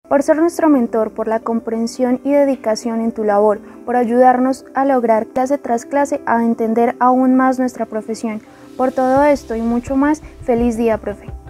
por ser nuestro mentor, por la comprensión y dedicación en tu labor, por ayudarnos a lograr clase tras clase a entender aún más nuestra profesión. Por todo esto y mucho más, feliz día, profe.